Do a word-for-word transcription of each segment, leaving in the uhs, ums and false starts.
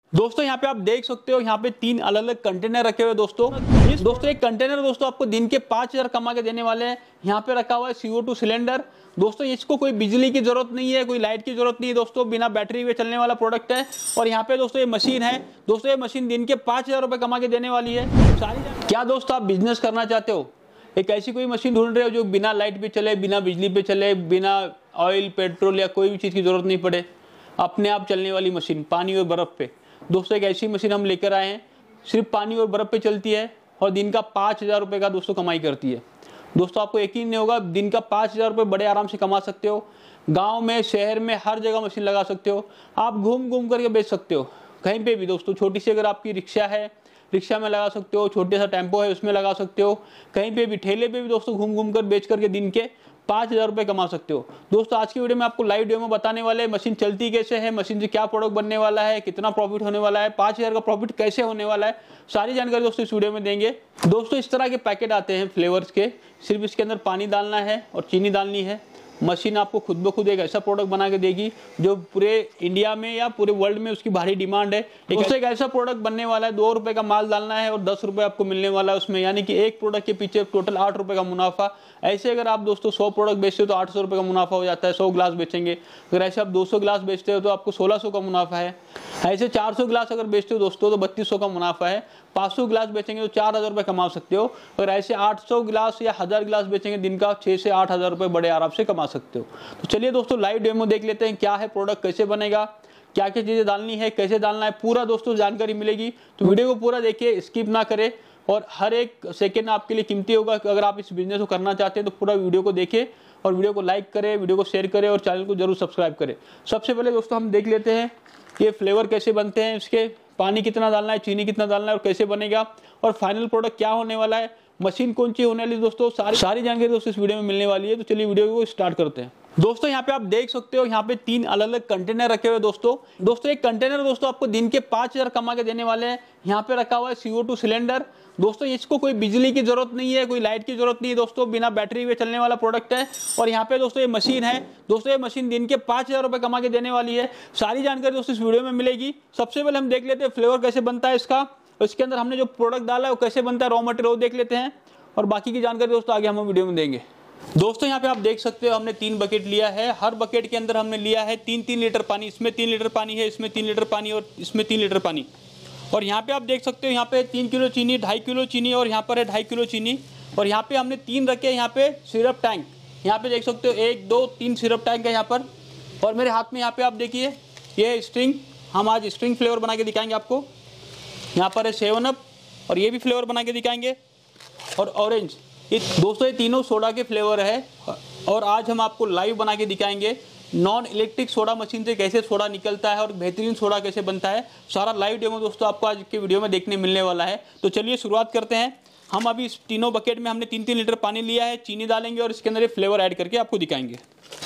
दोस्तों यहाँ पे आप देख सकते हो, यहाँ पे तीन अलग अलग कंटेनर रखे हुए दोस्तों। इस दोस्तों एक कंटेनर दोस्तों आपको दिन के पाँच हजार कमा के देने वाले हैं। यहाँ पे रखा हुआ है सी ओ टू सिलेंडर दोस्तों। इसको कोई बिजली की जरूरत नहीं है, कोई लाइट की जरूरत नहीं है दोस्तों, बिना बैटरी पे चलने वाला प्रोडक्ट है। और यहाँ पे दोस्तों ये मशीन है दोस्तों, ये मशीन दिन के पाँच हजार रुपये कमा के देने वाली है। सारी क्या दोस्तों आप बिजनेस करना चाहते हो, एक ऐसी कोई मशीन ढूंढ रहे हो जो बिना लाइट पे चले, बिना बिजली पे चले, बिना ऑयल पेट्रोल या कोई भी चीज़ की जरूरत नहीं पड़े, अपने आप चलने वाली मशीन पानी और बर्फ़ पे दोस्तों। एक ऐसी मशीन हम लेकर आए हैं, सिर्फ पानी और बर्फ़ पे चलती है और दिन का पाँच हज़ार रुपये का दोस्तों कमाई करती है। दोस्तों आपको यकीन नहीं होगा, दिन का पाँच हज़ार रुपये बड़े आराम से कमा सकते हो। गांव में, शहर में, हर जगह मशीन लगा सकते हो। आप घूम घूम करके बेच सकते हो कहीं पे भी दोस्तों। छोटी सी अगर आपकी रिक्शा है, रिक्शा में लगा सकते हो, छोटे सा टेम्पो है उसमें लगा सकते हो, कहीं पे भी ठेले पे भी दोस्तों घूम घूम कर बेच करके दिन के पाँच हज़ार रुपये कमा सकते हो। दोस्तों आज की वीडियो में आपको लाइव डेमो बताने वाले हैं, मशीन चलती कैसे है, मशीन से क्या प्रोडक्ट बनने वाला है, कितना प्रॉफिट होने वाला है, पाँच हज़ार का प्रॉफिट कैसे होने वाला है, सारी जानकारी दोस्तों इस वीडियो में देंगे। दोस्तों इस तरह के पैकेट आते हैं फ्लेवर्स के, सिर्फ इसके अंदर पानी डालना है और चीनी डालनी है। मशीन आपको खुद ब खुद एक ऐसा प्रोडक्ट बना के देगी जो पूरे इंडिया में या पूरे वर्ल्ड में उसकी भारी डिमांड है। उससे एक ऐसा प्रोडक्ट बनने वाला है, दो रुपए का माल डालना है और दस रुपए आपको मिलने वाला है उसमें, यानी कि एक प्रोडक्ट के पीछे टोटल आठ रुपए का मुनाफा। ऐसे अगर आप दोस्तों सौ प्रोडक्ट बेचते हो तो आठ सौ रुपये का मुनाफा हो जाता है, सौ ग्लास बेचेंगे। अगर ऐसे आप दो सौ ग्लास बेचते हो तो आपको सोलह सौ का मुनाफा है। ऐसे चार सौ ग्लास अगर बेचते हो दोस्तों तो बत्तीस सौ का मुनाफा है। पाँच सौ ग्लास बेचेंगे तो चार हज़ार रुपये कमा सकते हो। और ऐसे आठ सौ ग्लास या हज़ार ग्लास बेचेंगे दिन का छः से आठ हज़ार रुपये बड़े आराम से कमा सकते हो। तो चलिए दोस्तों लाइव डेमो देख लेते हैं, क्या है प्रोडक्ट, कैसे बनेगा, क्या क्या चीज़ें डालनी है, कैसे डालना है, पूरा दोस्तों जानकारी मिलेगी। तो वीडियो को पूरा देखिए, स्किप ना करें। और हर एक सेकेंड आपके लिए कीमती होगा। अगर आप इस बिजनेस को करना चाहते हैं तो पूरा वीडियो को देखें और वीडियो को लाइक करें, वीडियो को शेयर करें और चैनल को जरूर सब्सक्राइब करें। सबसे पहले दोस्तों हम देख लेते हैं ये फ्लेवर कैसे बनते हैं, इसके पानी कितना डालना है, चीनी कितना डालना है और कैसे बनेगा, और फाइनल प्रोडक्ट क्या होने वाला है, मशीन कौन सी होने वाली है दोस्तों, सारी सारी जानकारी दोस्तों इस वीडियो में मिलने वाली है। तो चलिए वीडियो को स्टार्ट करते हैं। दोस्तों यहाँ पे आप देख सकते हो, यहाँ पे तीन अलग अलग कंटेनर रखे हुए दोस्तों। दोस्तों एक कंटेनर दोस्तों आपको दिन के पाँच हजार कमा के देने वाले हैं। यहाँ पे रखा हुआ है सी ओ टू सिलेंडर दोस्तों। इसको कोई बिजली की जरूरत नहीं है, कोई लाइट की जरूरत नहीं है दोस्तों, बिना बैटरी पे चलने वाला प्रोडक्ट है। और यहाँ पे दोस्तों ये मशीन है दोस्तों, ये मशीन दिन के पाँच हजार रुपये कमा के देने वाली है। सारी जानकारी दोस्तों इस वीडियो में मिलेगी। सबसे पहले हम देख लेते हैं फ्लेवर कैसे बनता है इसका, और इसके अंदर हमने जो प्रोडक्ट डाला है वो कैसे बनता है, रॉ मटेरियल वो देख लेते हैं, और बाकी की जानकारी दोस्तों आगे हम वीडियो में देंगे। दोस्तों यहाँ पे आप देख सकते हो हमने तीन बकेट लिया है। हर बकेट के अंदर हमने लिया है तीन तीन लीटर पानी। इसमें तीन लीटर पानी है, इसमें तीन लीटर पानी और इसमें तीन लीटर पानी। और यहाँ पे आप देख सकते हो, यहाँ पे तीन किलो चीनी, ढाई किलो चीनी और यहाँ पर है ढाई किलो चीनी। और यहाँ पे हमने तीन रखे, यहाँ पे सिरप टैंक, यहाँ पे देख सकते हो एक दो तीन सिरप टैंक है यहाँ पर। और मेरे हाथ में यहाँ पे आप देखिए ये स्ट्रिंग, हम आज स्ट्रिंग फ्लेवर बना के दिखाएंगे आपको। यहाँ पर है सेवन अप और ये भी फ्लेवर बना के दिखाएंगे, और ऑरेंज। ये दोस्तों ये तीनों सोडा के फ्लेवर है। और आज हम आपको लाइव बना के दिखाएंगे नॉन इलेक्ट्रिक सोडा मशीन से कैसे सोडा निकलता है और बेहतरीन सोडा कैसे बनता है। सारा लाइव डेमो दोस्तों आपको आज के वीडियो में देखने मिलने वाला है। तो चलिए शुरुआत करते हैं। हम अभी इस तीनों बकेट में हमने तीन तीन लीटर पानी लिया है, चीनी डालेंगे और इसके अंदर ये फ्लेवर ऐड करके आपको दिखाएंगे।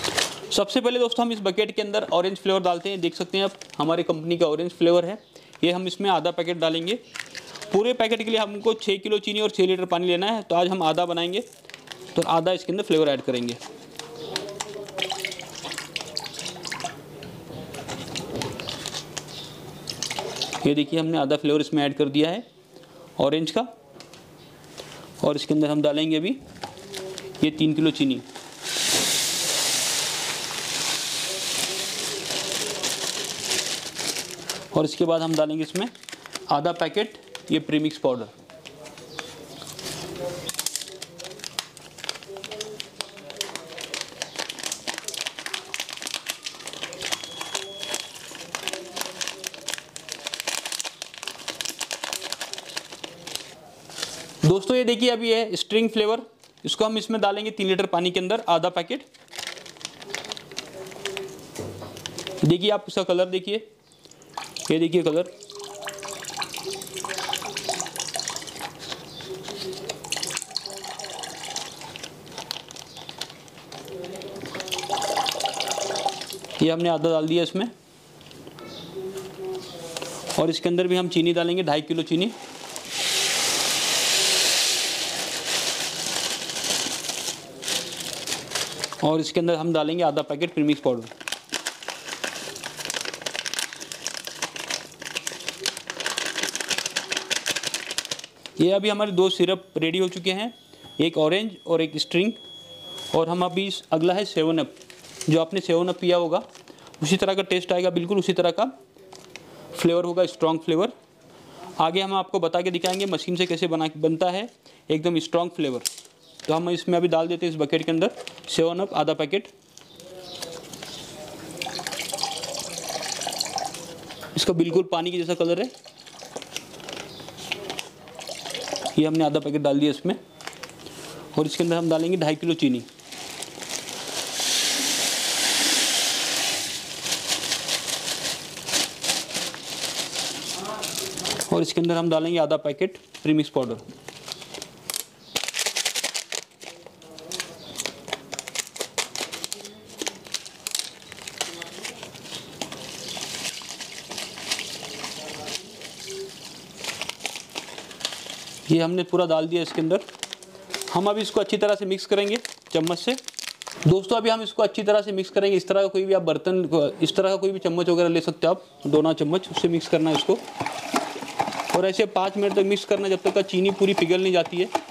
सबसे पहले दोस्तों हम इस बकेट के अंदर ऑरेंज फ्लेवर डालते हैं। देख सकते हैं आप हमारी कंपनी का ऑरेंज फ्लेवर है, ये हम इसमें आधा पैकेट डालेंगे। पूरे पैकेट के लिए हमको छः किलो चीनी और छः लीटर पानी लेना है, तो आज हम आधा बनाएंगे, तो आधा इसके अंदर फ्लेवर ऐड करेंगे। ये देखिए हमने आधा फ्लेवर इसमें ऐड कर दिया है ऑरेंज का। और इसके अंदर हम डालेंगे अभी ये तीन किलो चीनी। और इसके बाद हम डालेंगे इसमें आधा पैकेट ये प्रीमिक्स पाउडर। दोस्तों ये देखिए अभी है स्ट्रिंग फ्लेवर, इसको हम इसमें डालेंगे तीन लीटर पानी के अंदर आधा पैकेट। देखिए आप इसका कलर देखिए, ये देखिए कलर। ये हमने आधा डाल दिया इसमें। और इसके अंदर भी हम चीनी डालेंगे, ढाई किलो चीनी। और इसके अंदर हम डालेंगे आधा पैकेट प्रीमिक्स पाउडर। ये अभी हमारे दो सिरप रेडी हो चुके हैं, एक ऑरेंज और एक स्ट्रिंग। और हम अभी अगला है सेवन अप, जो आपने सेवन अप पिया होगा उसी तरह का टेस्ट आएगा, बिल्कुल उसी तरह का फ्लेवर होगा, स्ट्रॉन्ग फ्लेवर। आगे हम आपको बता के दिखाएंगे मशीन से कैसे बना बनता है एकदम स्ट्रॉन्ग फ्लेवर। तो हम इसमें अभी डाल देते हैं इस बकेट के अंदर सेवन अप आधा पैकेट। इसका बिल्कुल पानी के जैसा कलर है। ये हमने आधा पैकेट डाल दिया इसमें, और इसके अंदर हम डालेंगे ढाई किलो चीनी। और इसके अंदर हम डालेंगे आधा पैकेट प्रीमिक्स पाउडर। ये हमने पूरा डाल दिया इसके अंदर। हम अभी इसको अच्छी तरह से मिक्स करेंगे चम्मच से। दोस्तों अभी हम इसको अच्छी तरह से मिक्स करेंगे। इस तरह का कोई भी आप बर्तन, इस तरह का कोई भी चम्मच वगैरह ले सकते हो आप, दोना चम्मच, उससे मिक्स करना है इसको। और ऐसे पाँच मिनट तक मिक्स करना जब तक का चीनी पूरी पिघल नहीं जाती है।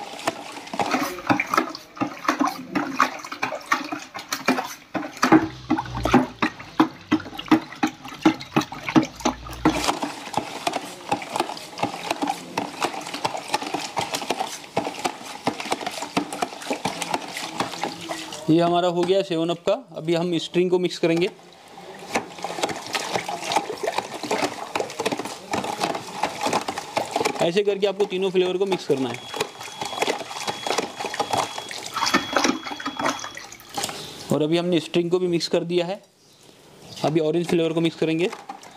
ये हमारा हो गया सेवन अप का। अभी हम स्ट्रिंग को मिक्स करेंगे। ऐसे करके आपको तीनों फ्लेवर को मिक्स करना है। और अभी हमने स्ट्रिंग को भी मिक्स कर दिया है। अभी ऑरेंज फ्लेवर को मिक्स करेंगे।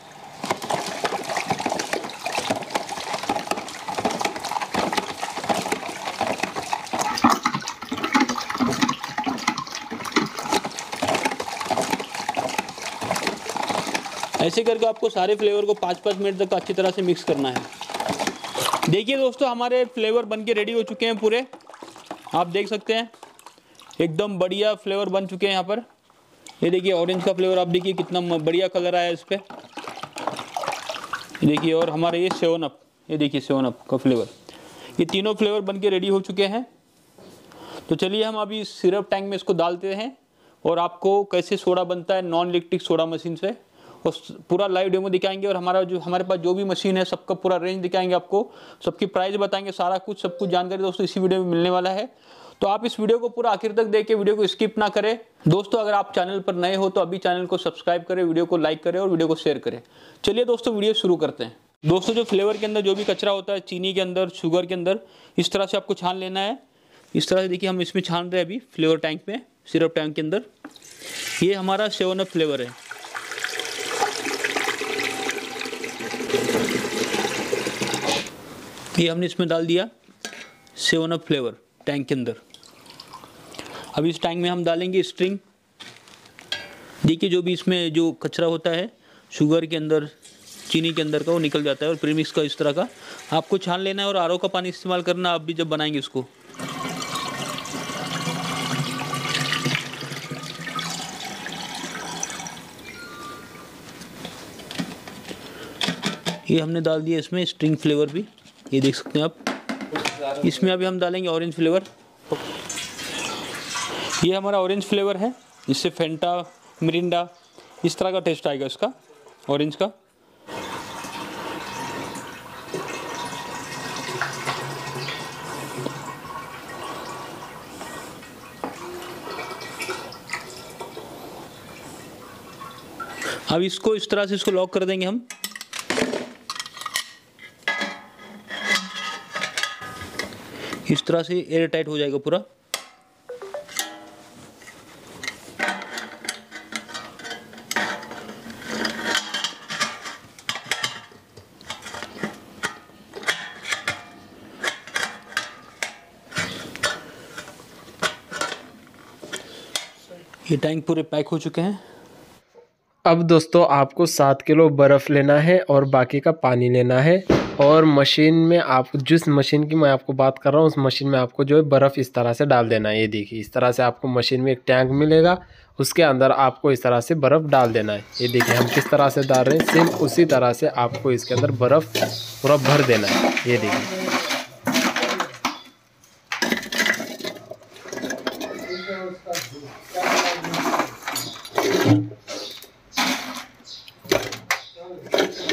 ऐसे करके आपको सारे फ्लेवर को पाँच पाँच मिनट तक अच्छी तरह से मिक्स करना है। देखिए दोस्तों हमारे फ्लेवर बनके रेडी हो चुके हैं पूरे, आप देख सकते हैं एकदम बढ़िया फ्लेवर बन चुके हैं यहाँ पर। ये देखिए ऑरेंज का फ्लेवर, आप देखिए कितना बढ़िया कलर आया है इस पर, देखिए। और हमारे ये सेवन अप, ये देखिए सेवन अप का फ्लेवर, ये तीनों फ्लेवर बनके रेडी हो चुके हैं। तो चलिए हम अभी सिरप टैंक में इसको डालते हैं और आपको कैसे सोडा बनता है नॉन इलेक्ट्रिक सोडा मशीन से, और पूरा लाइव डेमो दिखाएंगे। और हमारा जो हमारे पास जो भी मशीन है सबका पूरा रेंज दिखाएंगे आपको, सबकी प्राइस बताएंगे, सारा कुछ सब कुछ जानकारी दोस्तों इसी वीडियो में मिलने वाला है। तो आप इस वीडियो को पूरा आखिर तक देख के वीडियो को स्किप ना करें। दोस्तों अगर आप चैनल पर नए हो तो अभी चैनल को सब्सक्राइब करें, वीडियो को लाइक करें और वीडियो को शेयर करें। चलिए दोस्तों वीडियो शुरू करते हैं। दोस्तों जो फ्लेवर के अंदर जो भी कचरा होता है, चीनी के अंदर, शुगर के अंदर, इस तरह से आपको छान लेना है। इस तरह से देखिए हम इसमें छान रहे हैं अभी फ्लेवर टैंक में, सिरप टैंक के अंदर। ये हमारा सेवन अप फ्लेवर है। ये हमने इसमें डाल दिया सेवन अप फ्लेवर टैंक के अंदर। अब इस टैंक में हम डालेंगे स्ट्रिंग। देखिए जो भी इसमें जो कचरा होता है शुगर के अंदर, चीनी के अंदर का, वो निकल जाता है। और प्रीमिक्स का इस तरह का आपको छान लेना है और आर ओ का पानी इस्तेमाल करना आप भी जब बनाएंगे इसको। ये हमने डाल दिया इसमें स्ट्रिंग फ्लेवर भी, ये देख सकते हैं आप। इसमें अभी हम डालेंगे ऑरेंज फ्लेवर। ये हमारा ऑरेंज फ्लेवर है, इससे फेंटा, मिरिंडा, इस तरह का टेस्ट आएगा इसका ऑरेंज का। अब इसको इस तरह से इसको लॉक कर देंगे हम। इस तरह से एयर टाइट हो जाएगा पूरा। ये टैंक पूरे पैक हो चुके हैं। अब दोस्तों आपको सात किलो बर्फ़ लेना है और बाकी का पानी लेना है। और मशीन में आप, जिस मशीन की मैं आपको बात कर रहा हूँ, उस मशीन में आपको जो है बर्फ़ इस तरह से डाल देना है। ये देखिए इस तरह से आपको मशीन में एक टैंक मिलेगा, उसके अंदर आपको इस तरह से बर्फ़ डाल देना है। ये देखिए हम किस तरह से डाल रहे हैं, सेम उसी तरह से आपको इसके अंदर बर्फ़ पूरा भर देना है। ये देखिए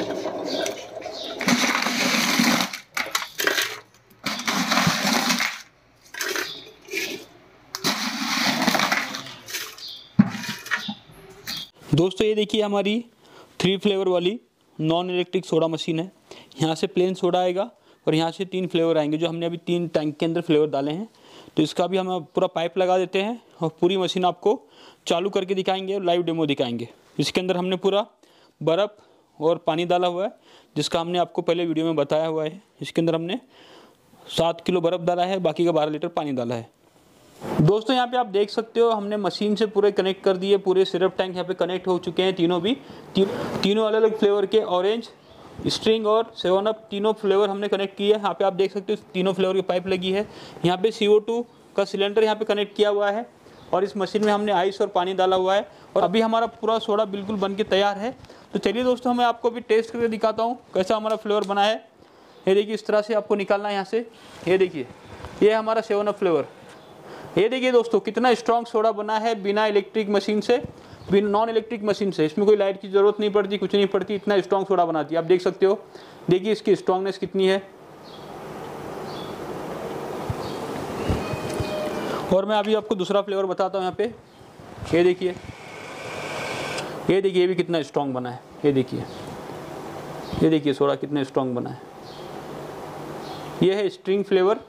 दोस्तों ये देखिए हमारी थ्री फ्लेवर वाली नॉन इलेक्ट्रिक सोडा मशीन है। यहाँ से प्लेन सोडा आएगा और यहाँ से तीन फ्लेवर आएंगे, जो हमने अभी तीन टैंक के अंदर फ्लेवर डाले हैं। तो इसका भी हम पूरा पाइप लगा देते हैं और पूरी मशीन आपको चालू करके दिखाएंगे और लाइव डेमो दिखाएंगे। इसके अंदर हमने पूरा बर्फ़ और पानी डाला हुआ है, जिसका हमने आपको पहले वीडियो में बताया हुआ है। इसके अंदर हमने सात किलो बर्फ़ डाला है, बाकी का बारह लीटर पानी डाला है। दोस्तों यहाँ पे आप देख सकते हो हमने मशीन से पूरे कनेक्ट कर दिए, पूरे सिरप टैंक यहाँ पे कनेक्ट हो चुके हैं तीनों भी। ती, तीनों अलग अलग फ्लेवर के ऑरेंज, स्ट्रिंग और सेवन अप तीनों फ्लेवर हमने कनेक्ट किए हैं। यहाँ पे आप देख सकते हो तीनों फ्लेवर की पाइप लगी है। यहाँ पे सी ओ टू का सिलेंडर यहाँ पे कनेक्ट किया हुआ है और इस मशीन में हमने आइस और पानी डाला हुआ है और अभी हमारा पूरा सोडा बिल्कुल बन के तैयार है। तो चलिए दोस्तों मैं आपको अभी टेस्ट करके दिखाता हूँ कैसा हमारा फ्लेवर बना है। ये देखिए इस तरह से आपको निकालना है यहाँ से। ये देखिए ये हमारा सेवन अप फ्लेवर। ये देखिए दोस्तों कितना स्ट्रॉन्ग सोडा बना है बिना इलेक्ट्रिक मशीन से, बिना नॉन इलेक्ट्रिक मशीन से। इसमें कोई लाइट की ज़रूरत नहीं पड़ती, कुछ नहीं पड़ती, इतना स्ट्रॉन्ग सोडा बनाती है। आप देख सकते हो, देखिए इसकी स्ट्रॉन्गनेस कितनी है। और मैं अभी आपको दूसरा फ्लेवर बताता हूँ यहाँ पे। ये देखिए ये देखिए ये भी कितना स्ट्रॉन्ग बना है। ये देखिए ये देखिए सोडा कितना स्ट्रॉन्ग बना है। ये है स्ट्रिंग फ्लेवर।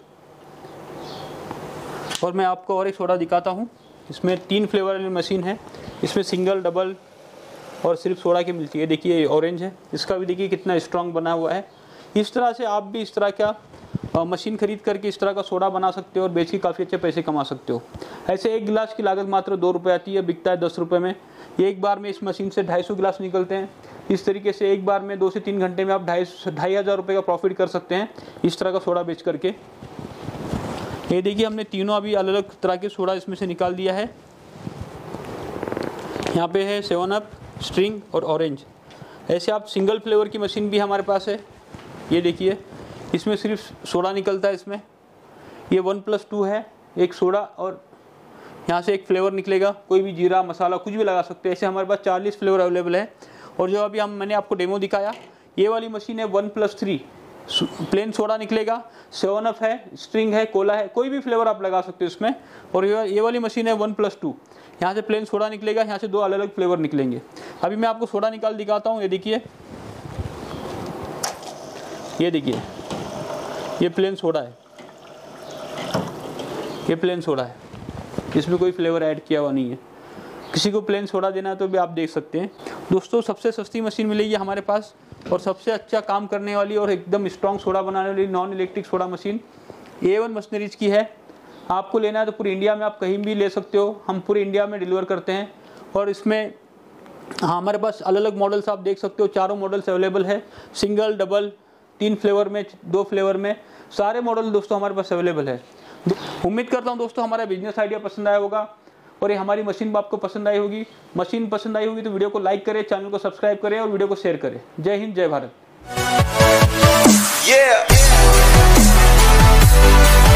और मैं आपको और एक सोडा दिखाता हूँ। इसमें तीन फ्लेवर वाली मशीन है, इसमें सिंगल, डबल और सिर्फ सोडा की मिलती है। देखिए ये ऑरेंज है, इसका भी देखिए कितना स्ट्रॉन्ग बना हुआ है। इस तरह से आप भी इस तरह का मशीन खरीद करके इस तरह का सोडा बना सकते हो और बेच के काफ़ी अच्छे पैसे कमा सकते हो। ऐसे एक गिलास की लागत मात्र दो रुपये आती है, बिकता है दस रुपये में। एक बार में इस मशीन से ढाई सौ गिलास निकलते हैं। इस तरीके से एक बार में दो से तीन घंटे में आप ढाई ढाई हज़ार रुपये का प्रॉफिट कर सकते हैं इस तरह का सोडा बेच करके। ये देखिए हमने तीनों अभी अलग अलग तरह के सोडा इसमें से निकाल दिया है। यहाँ पे है सेवन अप, स्ट्रिंग और ऑरेंज। ऐसे आप सिंगल फ्लेवर की मशीन भी हमारे पास है। ये देखिए इसमें सिर्फ सोडा निकलता है। इसमें ये वन प्लस टू है, एक सोडा और यहाँ से एक फ्लेवर निकलेगा। कोई भी जीरा, मसाला कुछ भी लगा सकते हैं। ऐसे हमारे पास चालीस फ्लेवर अवेलेबल है। और जो अभी हम मैंने आपको डेमो दिखाया, ये वाली मशीन है one plus three. Plain soda निकलेगा, सेवन अप है, स्ट्रिंग है, कोला है, कोई भी फ्लेवर आप लगा सकते हो इसमें। और ये वाली मशीन है वन प्लस टू। यहाँ से प्लेन सोडा निकलेगा, यहाँ से दो अलग अलग फ्लेवर निकलेंगे। अभी मैं आपको सोडा निकाल दिखाता हूँ। ये देखिए ये देखिए ये प्लेन सोडा है, ये प्लेन सोडा है, इसमें कोई फ्लेवर ऐड किया हुआ नहीं है। किसी को प्लेन सोडा देना है तो भी आप देख सकते हैं। दोस्तों सबसे सस्ती मशीन मिलेगी हमारे पास और सबसे अच्छा काम करने वाली और एकदम स्ट्रॉन्ग सोडा बनाने वाली non electric soda machine A one machineries की है। आपको लेना है तो पूरी इंडिया में आप कहीं भी ले सकते हो, हम पूरी इंडिया में डिलीवर करते हैं। और इसमें हाँ हमारे पास अलग अलग मॉडल्स आप देख सकते हो, चारों मॉडल्स अवेलेबल है। सिंगल, डबल, तीन फ्लेवर में, दो फ्लेवर में, सारे मॉडल दोस्तों हमारे पास अवेलेबल है। उम्मीद करता हूँ दोस्तों हमारा बिजनेस आइडिया पसंद आया होगा और ये हमारी मशीन आपको पसंद आई होगी। मशीन पसंद आई होगी तो वीडियो को लाइक करें, चैनल को सब्सक्राइब करें और वीडियो को शेयर करें। जय हिंद, जय भारत। yeah.